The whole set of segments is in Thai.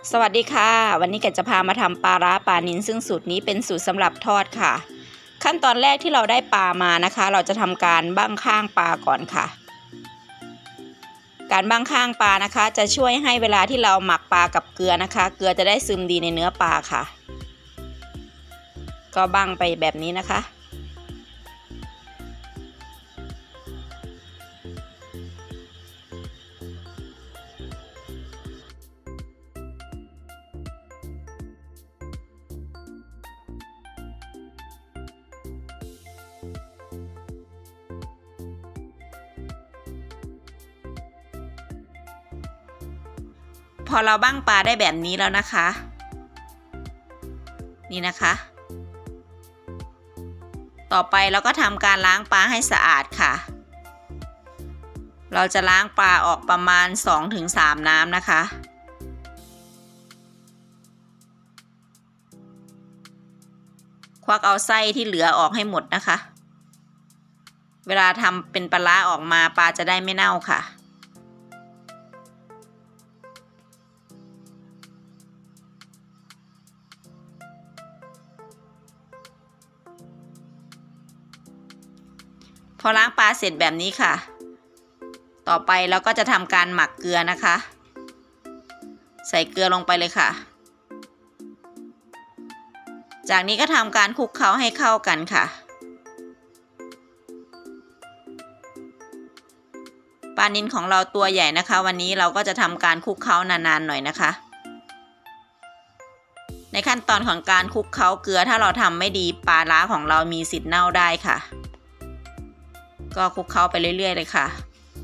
สวัสดีค่ะวันนี้แกจะพามาทำปลาร้าปลานิลซึ่งสูตรนี้เป็นสูตรสำหรับทอดค่ะขั้นตอนแรกที่เราได้ปลามานะคะเราจะทำการบั้งข้างปลาก่อนค่ะการบั้งข้างปลานะคะจะช่วยให้เวลาที่เราหมักปลากับเกลือนะคะเกลือจะได้ซึมดีในเนื้อปลาค่ะก็บั้งไปแบบนี้นะคะพอเราบั้งปลาได้แบบนี้แล้วนะคะนี่นะคะต่อไปเราก็ทำการล้างปลาให้สะอาดค่ะเราจะล้างปลาออกประมาณ 2-3 น้ำนะคะควักเอาไส้ที่เหลือออกให้หมดนะคะเวลาทำเป็นปลาร้าออกมาปลาจะได้ไม่เน่าค่ะพอล้างปลาเสร็จแบบนี้ค่ะต่อไปเราก็จะทำการหมักเกลือนะคะใส่เกลือลงไปเลยค่ะจากนี้ก็ทำการคลุกเคล้าให้เข้ากันค่ะปลานิลของเราตัวใหญ่นะคะวันนี้เราก็จะทำการคลุกเคล้านานๆหน่อยนะคะในขั้นตอนของการคลุกเคล้าเกลือถ้าเราทำไม่ดีปลาร้าของเรามีสิทธิ์เน่าได้ค่ะก็คลุกเคล้าไปเรื่อยๆเลยค่ะ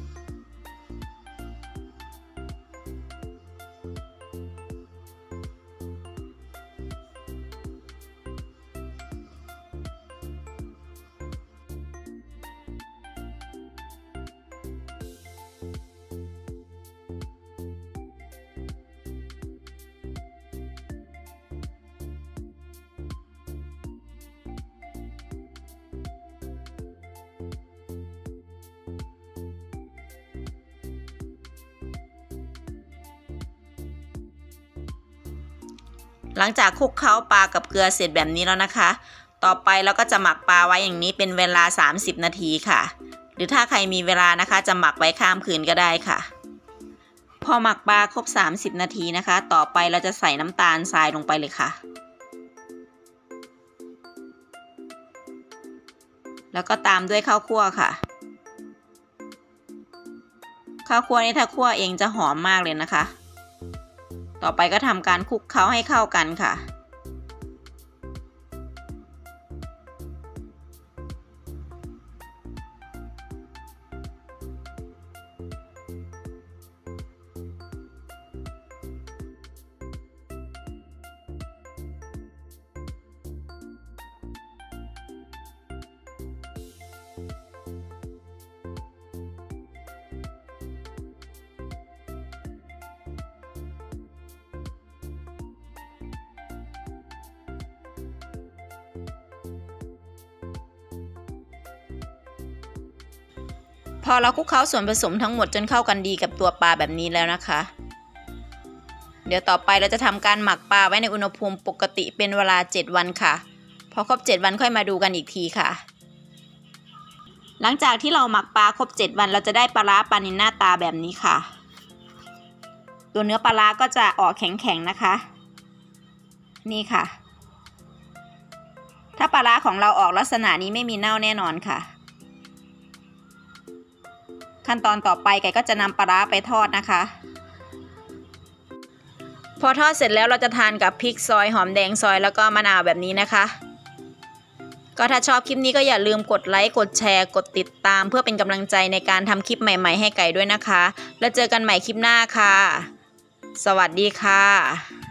หลังจากคลุกเคล้าปลากับเกลือเสร็จแบบนี้แล้วนะคะต่อไปเราก็จะหมักปลาไว้อย่างนี้เป็นเวลา30 นาทีค่ะหรือถ้าใครมีเวลานะคะจะหมักไว้ข้ามคืนก็ได้ค่ะพอหมักปลาครบ30 นาทีนะคะต่อไปเราจะใส่น้ำตาลทรายลงไปเลยค่ะแล้วก็ตามด้วยข้าวคั่วค่ะข้าวคั่วนี้ถ้าคั่วเองจะหอมมากเลยนะคะต่อไปก็ทำการคลุกเคล้าให้เข้ากันค่ะพอเราคลุกเคล้าส่วนผสมทั้งหมดจนเข้ากันดีกับตัวปลาแบบนี้แล้วนะคะเดี๋ยวต่อไปเราจะทำการหมักปลาไว้ในอุณหภูมิปกติเป็นเวลา7 วันค่ะพอครบ7 วันค่อยมาดูกันอีกทีค่ะหลังจากที่เราหมักปลาครบ7 วันเราจะได้ปลาร้าปลานิลหน้าตาแบบนี้ค่ะตัวเนื้อปลาร้าก็จะออกแข็งๆนะคะนี่ค่ะถ้าปลาร้าของเราออกลักษณะนี้ไม่มีเน่าแน่นอนค่ะขั้นตอนต่อไปไก่ก็จะนำปลาร้าไปทอดนะคะพอทอดเสร็จแล้วเราจะทานกับพริกซอยหอมแดงซอยแล้วก็มะนาวแบบนี้นะคะก็ถ้าชอบคลิปนี้ก็อย่าลืมกดไลค์กดแชร์กดติดตามเพื่อเป็นกำลังใจในการทำคลิปใหม่ๆให้ไก่ด้วยนะคะแล้วเจอกันใหม่คลิปหน้าค่ะสวัสดีค่ะ